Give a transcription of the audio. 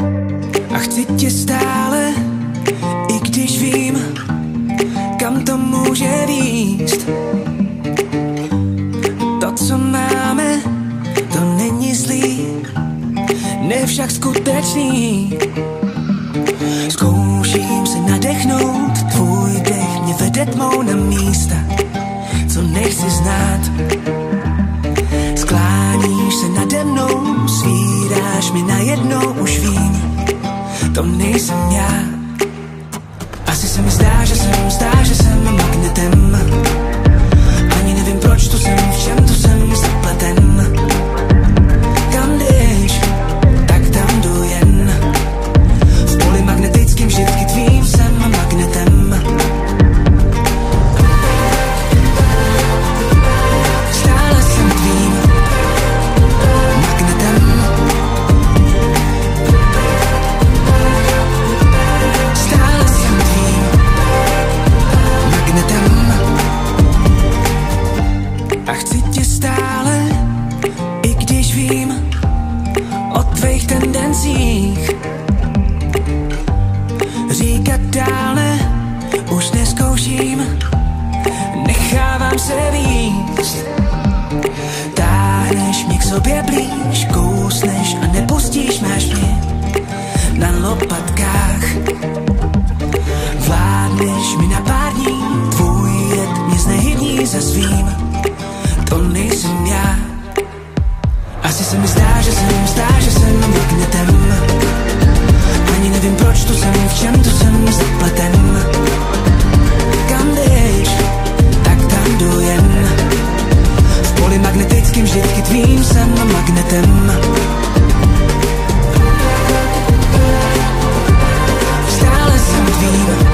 A chci tě stále, i když vím, kam to může vést. To, co máme, to není zlý, ne však skutečný. Zkouším se nadechnout, tvůj dech mě vede tmou na místa, co nechci znát. Skláníš se nade mnou, svíráš mi najednou, už vím, to nejsem já. Asi se mi zdá, že jsem magnetem. Ani nevím, proč tu jsem, v čem tu jsem zapleten. Kam jdeš, tak tam jdu jen. V poli magnetickým vždycky tvým jsem magnetem. Stále jsem tvým magnetem. Stále jsem tvým magnetem. A chci tě stále, i když vím o tvých tendencích. Říkat dál ne, už neskouším, nechávám se víc. Táhneš mě k sobě blíž, kousneš a nepustíš, máš mě na lopatkách. Vládneš mi na pár dní, tvůj jed mě znehybní za svým, to nejsem já. Asi se mi zdá, že jsem magnetem. Ani nevím, proč tu jsem, v čem tu jsem zapleten. Kam jdeš, tak tam jdu jen. V poli magnetickým vždycky tvým jsem magnetem. Stále jsem tvým